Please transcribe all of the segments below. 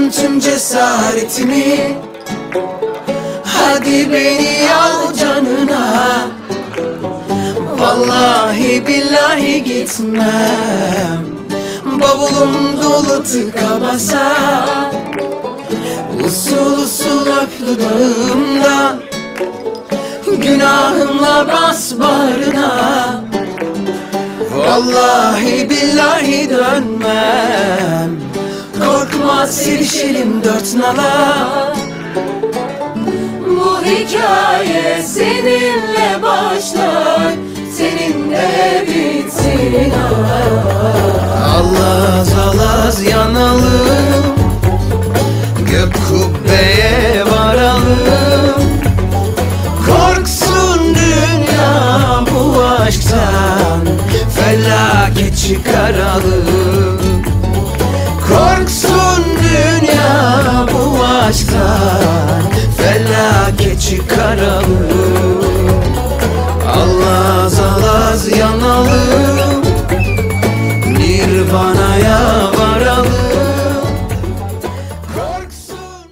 tüm cesaretimi. Hadi beni al canına. Vallahi billahi gitmem. Bavulum dolu tıka basa. Usul usul öp dudağımdan. Günahımla bas bağrına. Vallahi billahi dönmem. Korkma sevişelim dört nala. Bu hikaye seninle başlar, seninle bitsin. Alaz alaz yanalım, gök kubbeye varalım. Korksun dünya bu aşktan, felaket çıkaralım. Korksun dünya bu aşktan, felaket çıkaralım. Alaz alaz yanalım, Nirvana'ya varalım. Korksun.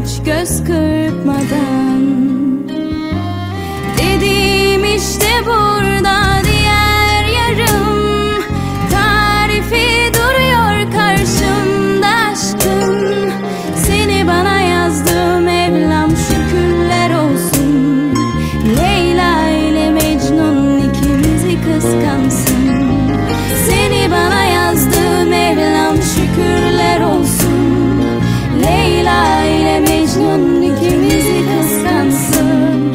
hiç göz kırpmadan. Dedim işte burada diğer yarım, tarifi duruyor karşımda aşkın. Seni bana yazdı Mevlam, şükürler olsun. Leyla ile Mecnun ikimizi kıskansın. Seni bana yazdı Mevlam, şükürler olsun. Leyla ile Mecnun ikimizi kıskansın.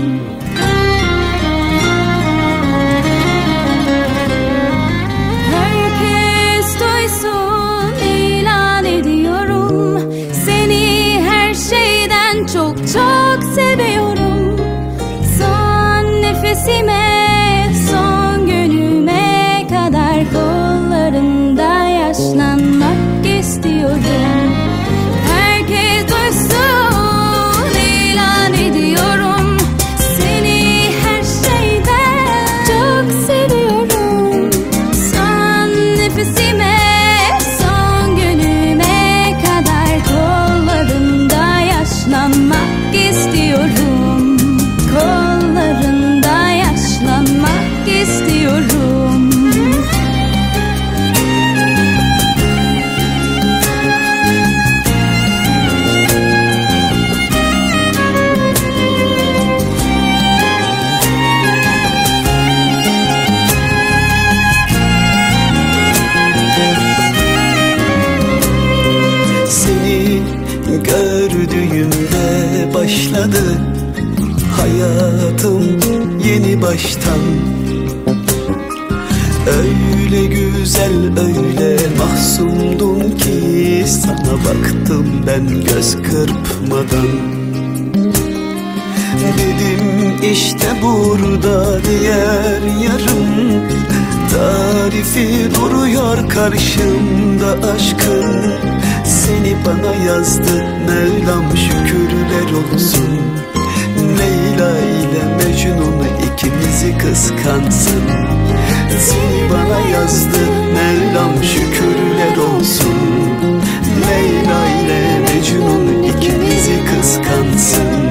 Herkes duysun, ilan ediyorum. Seni her şeyden çok çok seviyorum. Son nefesime, son günüme kadar kollarında yaşlanmak istiyorum. Herkes duysun, ilan ediyorum. Seni her şeyden çok seviyorum. Son nefesime, son günüme kadar kollarında yaşlanmak istiyorum. Kollarında yaşlanmak istiyorum. Seni gördüğümde başladı hayatım yeni baştan. Öyle güzel, öyle mahzundum ki sana baktım ben göz kırpmadan. Dedim işte burada diğer yarım, tarifi duruyor karşımda aşkın. Seni bana yazdı Mevlam, şükürler olsun. Leyla ile Mecnun ikimizi kıskansın. Seni bana yazdı Mevlam, şükürler olsun. Leyla ile Mecnun ikimizi kıskansın.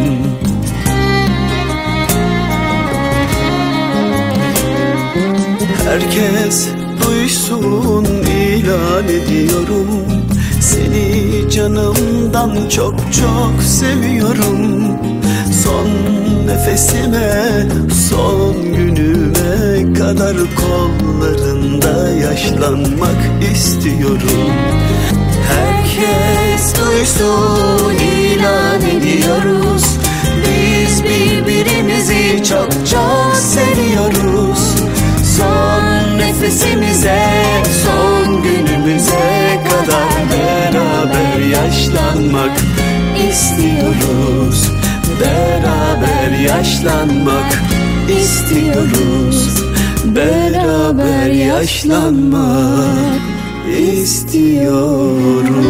Herkes duysun, ilan ediyorum. Seni canımdan çok çok seviyorum. Son nefesime, son günüme kadar kollarında yaşlanmak istiyorum. Herkes duysun, ilan ediyoruz. Biz birbirimizi çok çok seviyoruz. Son nefesimize, son günümüze kadar beraber yaşlanmak istiyoruz. Beraber yaşlanmak istiyoruz. Beraber yaşlanmak istiyoruz.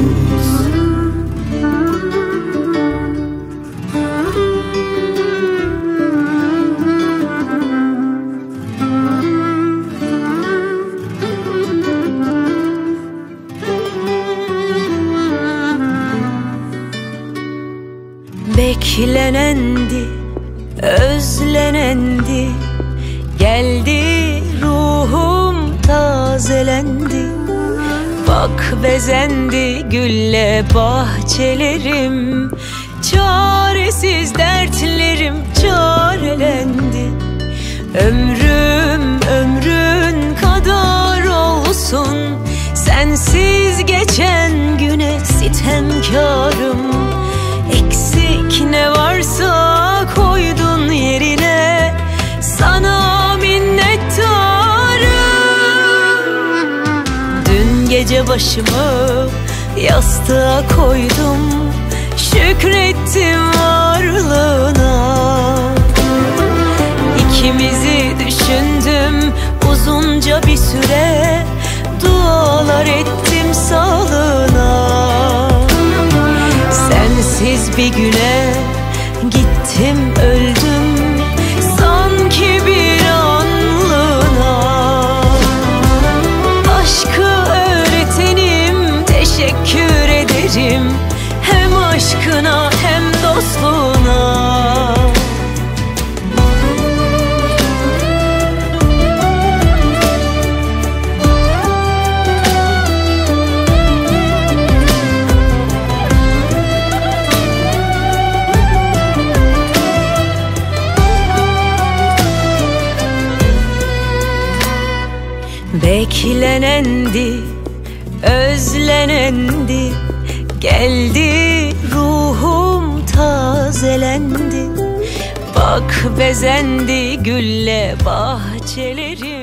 Beklenendi, özlenendi, geldi ruhum tazelendi. Bak bezendi gülle bahçelerim, çaresiz dertlerim çarelendi. Ömrüm ömrün kadar olsun, sensiz geçen güne sitemkarım. Eksik ne varsa koydun yerine, sana minnettarım. Dün gece başımı yastığa koydum, şükrettim varlığına. İkimizi düşündüm uzunca bir süre, dualar ettim sağlığına. Sensiz bir güne gittim öldüm, sanki bir anlığına. Aşkı öğretenim, teşekkür ederim. Hem aşkına Beklenendi, özlenendi, geldi ruhum tazelendi. Bak bezendi gülle bahçelerim.